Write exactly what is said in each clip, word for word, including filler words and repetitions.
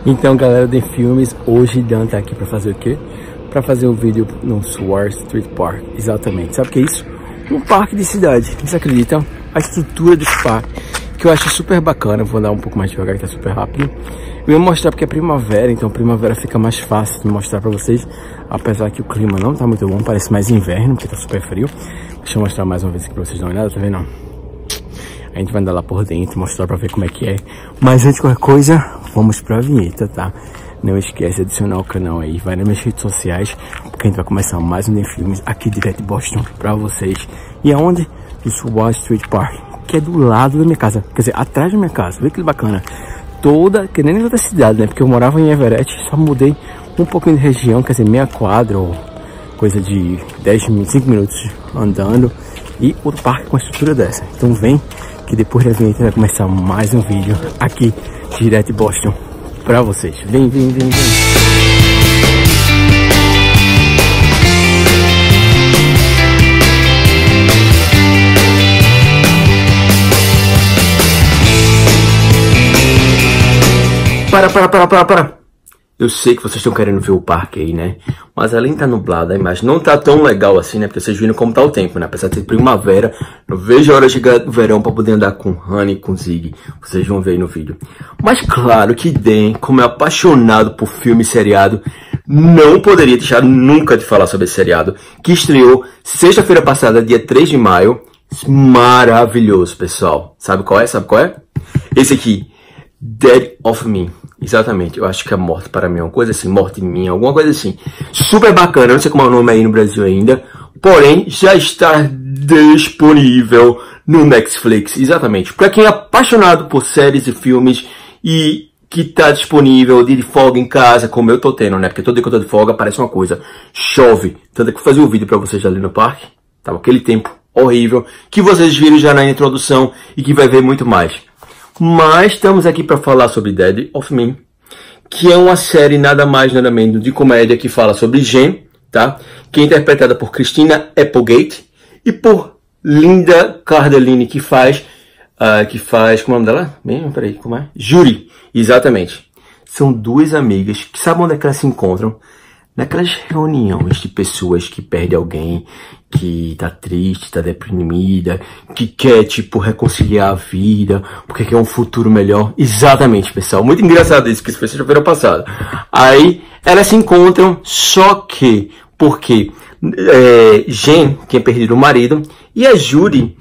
Então, galera de filmes, hoje Dan tá aqui pra fazer o quê? Pra fazer um vídeo no Sword Street Park. Exatamente. Sabe o que é isso? Um parque de cidade. Vocês acreditam? A estrutura desse parque, que eu acho super bacana. Vou andar um pouco mais devagar, que tá super rápido. Eu vou mostrar porque é primavera, então primavera fica mais fácil de mostrar pra vocês. Apesar que o clima não tá muito bom, parece mais inverno, porque tá super frio. Deixa eu mostrar mais uma vez aqui pra vocês darem uma olhada, tá vendo? A gente vai andar lá por dentro, mostrar pra ver como é que é. Mas antes de qualquer coisa, vamos pra vinheta, tá? Não esquece de adicionar o canal aí, vai nas minhas redes sociais, porque a gente vai começar mais um de filmes aqui direto de Boston pra vocês. E aonde? No Sword Street Park, que é do lado da minha casa, quer dizer, atrás da minha casa. Vê que bacana. Toda, que nem outra cidade, né? Porque eu morava em Everett, só mudei um pouquinho de região, quer dizer, meia quadra ou coisa de dez minutos, cinco minutos andando. E outro parque com a estrutura dessa. Então vem, que depois da vinheta vai começar mais um vídeo aqui, direto de Boston, pra vocês. Vem, vem, vem, vem. Para, para, para, para, para. Eu sei que vocês estão querendo ver o parque aí, né? Mas além de tá nublado, a imagem não tá tão legal assim, né? Porque vocês viram como tá o tempo, né? Apesar de ser primavera, não vejo a hora de chegar no verão pra poder andar com Honey e com Zig. Vocês vão ver aí no vídeo. Mas claro que Dan, como é apaixonado por filme e seriado, não poderia deixar nunca de falar sobre esse seriado, que estreou sexta-feira passada, dia três de maio. Maravilhoso, pessoal. Sabe qual é? Sabe qual é? Esse aqui, Dead of Me. Exatamente, eu acho que é morte para mim, uma coisa assim, morte minha, alguma coisa assim. Super bacana, não sei como é o nome aí no Brasil ainda, porém já está disponível no Netflix, exatamente. Para quem é apaixonado por séries e filmes e que tá disponível de folga em casa, como eu tô tendo, né? Porque todo dia que eu tô de folga aparece uma coisa, chove. Tanto que eu fazer um vídeo para vocês ali no parque, tava aquele tempo horrível, que vocês viram já na introdução e que vai ver muito mais. Mas estamos aqui para falar sobre Dead of Me, que é uma série nada mais nada menos de comédia que fala sobre Jen, tá? Que é interpretada por Christina Applegate e por Linda Cardellini, que faz, uh, que faz, como é o nome dela? Bem, peraí, como é? Judy, exatamente. São duas amigas que sabem onde é que elas se encontram, naquelas reuniões de pessoas que perdem alguém, que tá triste, tá deprimida, que quer, tipo, reconciliar a vida, porque quer um futuro melhor. Exatamente, pessoal. Muito engraçado isso, que isso foi sexta-feira passada. Aí, elas se encontram, só que, porque é, Jen tinha perdido o marido, e a Judy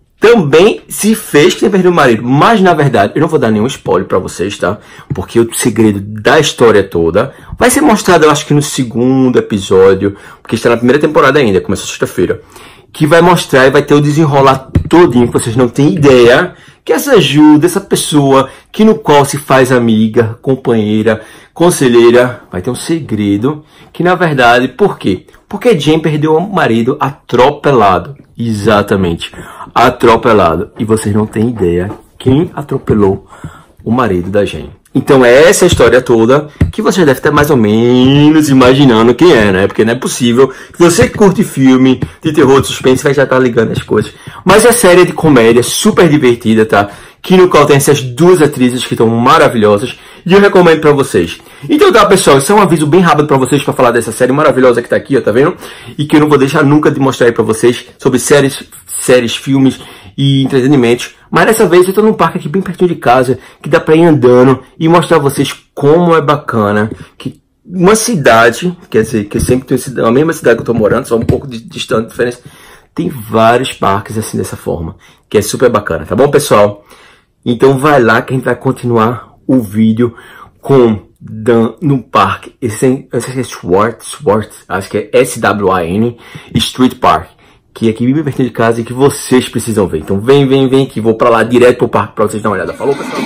também se fez que tinha perdido o marido. Mas, na verdade, eu não vou dar nenhum spoiler pra vocês, tá? Porque o segredo da história toda vai ser mostrado, eu acho que no segundo episódio, porque está na primeira temporada ainda, começou sexta-feira, que vai mostrar e vai ter o desenrolar todinho, que vocês não têm ideia, que essa ajuda, essa pessoa que no qual se faz amiga, companheira, conselheira, vai ter um segredo, que na verdade, por quê? Porque Jen perdeu o marido atropelado. Exatamente, atropelado. E vocês não têm ideia quem atropelou o marido da Jen. Então é essa a história toda que você deve estar mais ou menos imaginando quem é, né? Porque não é possível que você que curte filme de terror, de suspense, vai já estar ligando as coisas. Mas é série de comédia, super divertida, tá? Que no qual tem essas duas atrizes que estão maravilhosas. E eu recomendo pra vocês. Então tá, pessoal, isso é um aviso bem rápido pra vocês pra falar dessa série maravilhosa que tá aqui, ó, tá vendo? E que eu não vou deixar nunca de mostrar aí pra vocês sobre séries, séries, filmes e entretenimentos. Mas dessa vez eu tô num parque aqui bem pertinho de casa, que dá pra ir andando e mostrar a vocês como é bacana. Que uma cidade, quer dizer, que sempre tem a mesma cidade que eu tô morando, só um pouco de distante, diferença, tem vários parques assim dessa forma, que é super bacana, tá bom, pessoal? Então vai lá que a gente vai continuar o vídeo com Dan no parque. Esse, esse é Swart, Swart, acho que é S W A N Street Park, que é aqui bem pertinho de casa e que vocês precisam ver. Então vem, vem, vem que vou pra lá direto pro parque pra vocês darem uma olhada. Falou, pessoal?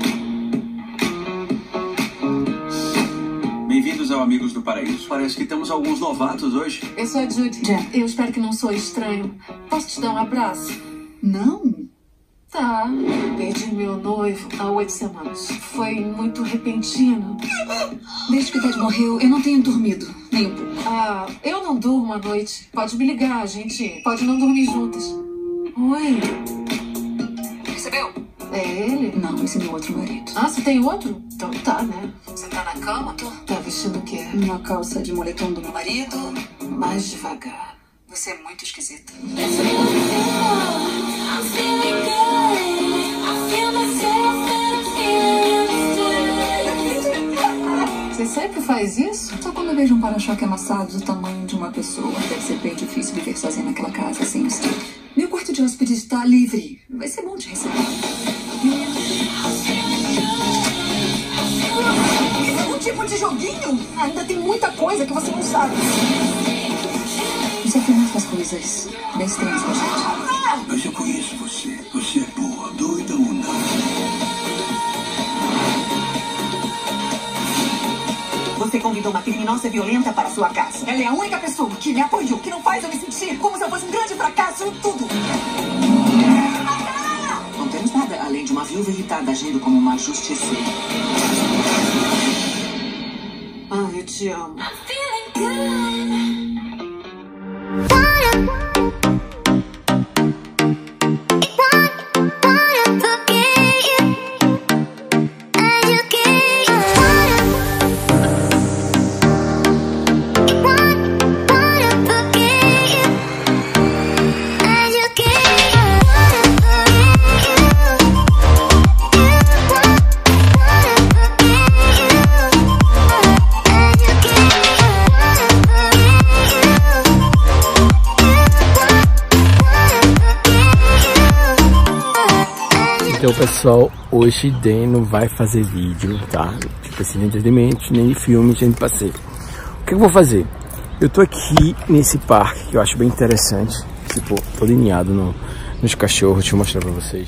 Bem-vindos ao Amigos do Paraíso. Parece que temos alguns novatos hoje. Eu sou a Judy. Eu espero que não sou estranho. Posso te dar um abraço? Não. Tá. Perdi meu noivo há oito semanas. Foi muito repentino. Desde que o Ted morreu, eu não tenho dormido. Nem um pouco. Ah, eu não durmo à noite. Pode me ligar, a gente pode não dormir juntas. Oi. Percebeu? É ele? Não, esse é meu outro marido. Ah, você tem outro? Então tá, né? Você tá na cama? Tô. Tá vestindo o quê? Uma calça de moletom do meu marido. Mais devagar. Você é muito esquisita. Você sempre faz isso? Só quando eu vejo um para-choque amassado do tamanho de uma pessoa. Deve ser bem difícil viver sozinha naquela casa sem o Steve. Meu quarto de hóspede está livre. Vai ser bom te receber. Isso é um tipo de joguinho? Ainda tem muita coisa que você não sabe. Isso aqui não faz coisas bem estranhas pra gente. Mas eu conheço você. Você é boa, doida ou não? Você convidou uma criminosa violenta para sua casa. Ela é a única pessoa que me apoiou, que não faz eu me sentir como se eu fosse um grande fracasso em tudo. Não temos nada além de uma viúva irritada agindo como uma justiceira. Ah, eu te amo. Então pessoal, hoje Dan não vai fazer vídeo, tá? Tipo assim, nem entretenimento, nem filme, nem passeio. O que eu vou fazer? Eu tô aqui nesse parque que eu acho bem interessante. Tipo, tô alinhado no, nos cachorros, deixa eu mostrar pra vocês.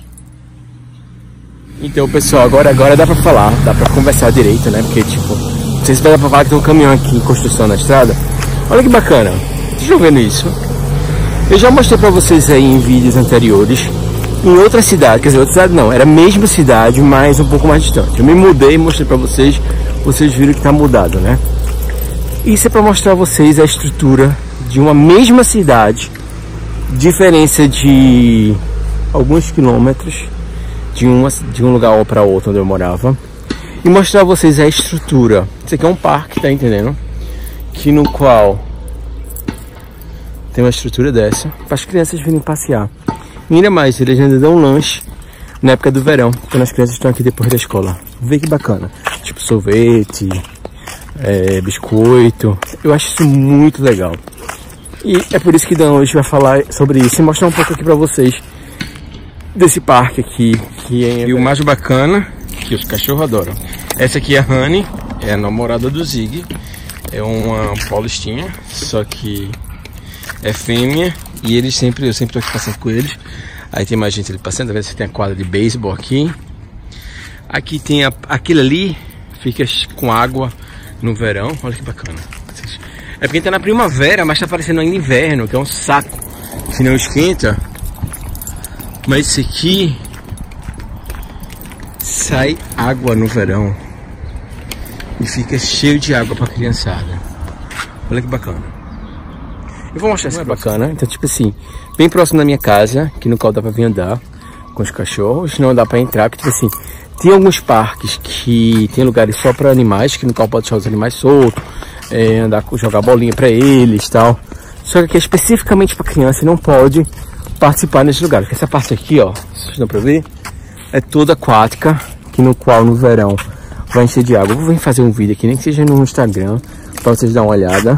Então pessoal, agora, agora dá pra falar, dá pra conversar direito, né? Porque tipo, não sei se vai dar pra falar que tem um caminhão aqui em construção na estrada. Olha que bacana, vocês estão vendo isso? Eu já mostrei pra vocês aí em vídeos anteriores, em outra cidade, quer dizer, outra cidade não, era a mesma cidade, mas um pouco mais distante. Eu me mudei e mostrei pra vocês, vocês viram que tá mudado, né? Isso é pra mostrar a vocês a estrutura de uma mesma cidade, diferença de alguns quilômetros de, uma, de um lugar para outro onde eu morava, e mostrar a vocês a estrutura. Isso aqui é um parque, tá entendendo? Que no qual tem uma estrutura dessa para as crianças virem passear. E ainda mais, eles ainda dão um lanche na época do verão, quando as crianças estão aqui depois da escola. Vê que bacana. Tipo sorvete, é, biscoito. Eu acho isso muito legal. E é por isso que Dan hoje vai falar sobre isso e mostrar um pouco aqui pra vocês desse parque aqui. Que é... E o mais bacana, que os cachorros adoram. Essa aqui é a Honey, é a namorada do Zig. É uma paulistinha, só que é fêmea. E eles sempre, eu sempre tô aqui passando com eles. Aí tem mais gente ali passando, tá vendo? Você tem a quadra de beisebol aqui. Aqui tem a, aquele ali, fica com água no verão. Olha que bacana. É porque tá na primavera, mas tá parecendo ainda inverno, que é um saco. Se não esquenta. Mas esse aqui sai água no verão. E fica cheio de água pra criançada. Olha que bacana. Eu vou mostrar isso que é bacana. Então, tipo assim, bem próximo da minha casa, que no qual dá pra vir andar com os cachorros, não dá pra entrar, porque tipo assim, tem alguns parques que tem lugares só pra animais, que no qual pode deixar os animais soltos, é, andar, jogar bolinha pra eles e tal. Só que aqui é especificamente pra criança e não pode participar nesses lugares. Porque essa parte aqui, ó, vocês dão pra ver, é toda aquática, que no qual no verão vai encher de água. Eu vou vir fazer um vídeo aqui, nem que seja no Instagram, pra vocês darem uma olhada.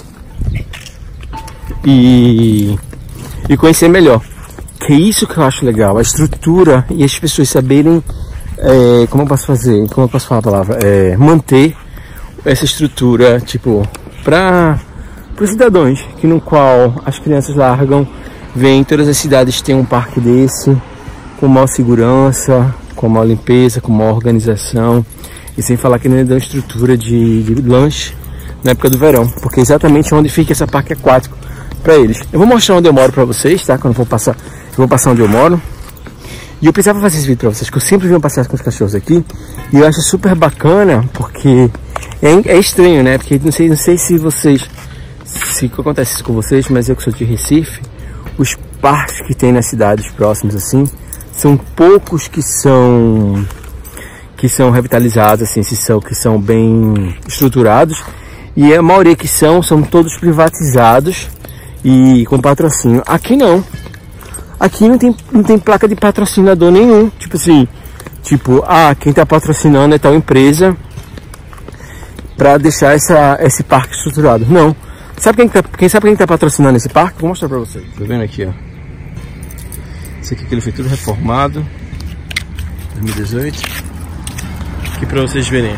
E, e conhecer melhor, que é isso que eu acho legal, a estrutura e as pessoas saberem, é, como eu posso fazer, como eu posso falar a palavra, é, manter essa estrutura, tipo, para os cidadãos, que no qual as crianças largam, vêm, todas as cidades têm um parque desse, com maior segurança, com maior limpeza, com maior organização, e sem falar que ainda dão estrutura de, de lanche na época do verão, porque é exatamente onde fica esse parque aquático pra eles. Eu vou mostrar onde eu moro pra vocês, tá? Quando eu vou passar, eu vou passar onde eu moro. E eu precisava fazer esse vídeo pra vocês, que eu sempre venho passear com os cachorros aqui. E eu acho super bacana, porque é, é estranho, né? Porque não sei, não sei se vocês, se acontece isso com vocês, mas eu que sou de Recife, os parques que tem nas cidades próximas assim, são poucos que são que são revitalizados, assim, esses são que são bem estruturados, e a maioria que são são todos privatizados e com patrocínio. Aqui não. Aqui não tem não tem placa de patrocinador nenhum. Tipo assim, tipo, ah, quem tá patrocinando é tal empresa para deixar essa esse parque estruturado. Não. Sabe quem tá, quem sabe quem tá patrocinando esse parque? Vou mostrar para vocês. Tá vendo aqui, ó? Esse aqui que ele foi tudo reformado, dois mil e dezoito. Aqui para vocês verem,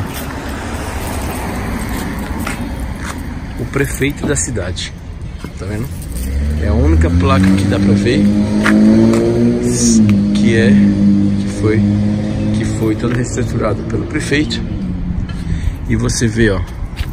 o prefeito da cidade, tá vendo? É a única placa que dá para ver que é que foi que foi todo reestruturado pelo prefeito. E você vê, ó,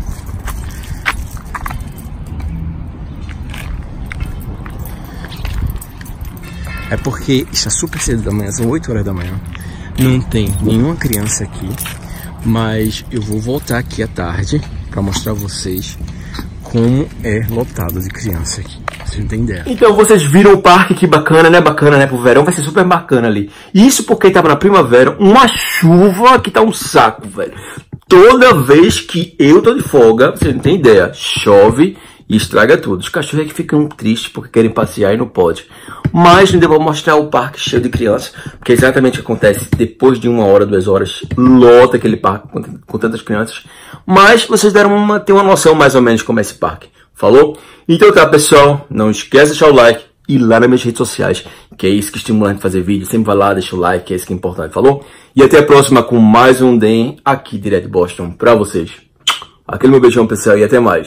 é porque está super cedo da manhã, são oito horas da manhã. Não tem nenhuma criança aqui, mas eu vou voltar aqui à tarde para mostrar a vocês como é lotado de criança aqui. Vocês não têm ideia. Então vocês viram o parque, que bacana, né? Bacana, né? Pro verão vai ser super bacana ali. Isso porque tava na primavera, uma chuva que tá um saco, velho. Toda vez que eu tô de folga, vocês não têm ideia, chove e estraga tudo. Os cachorros é que ficam tristes porque querem passear e não pode. Mas não devo mostrar o parque cheio de crianças, porque é exatamente o que acontece depois de uma hora, duas horas, lota aquele parque com, com tantas crianças. Mas vocês deram uma, tem uma noção mais ou menos de como é esse parque. Falou? Então tá, pessoal, não esquece de deixar o like e ir lá nas minhas redes sociais, que é isso que estimula a gente a fazer vídeo. Sempre vai lá, deixa o like, que é isso que é importante. Falou? E até a próxima com mais um D E M aqui direto de Boston pra vocês. Aquele meu beijão, pessoal, e até mais.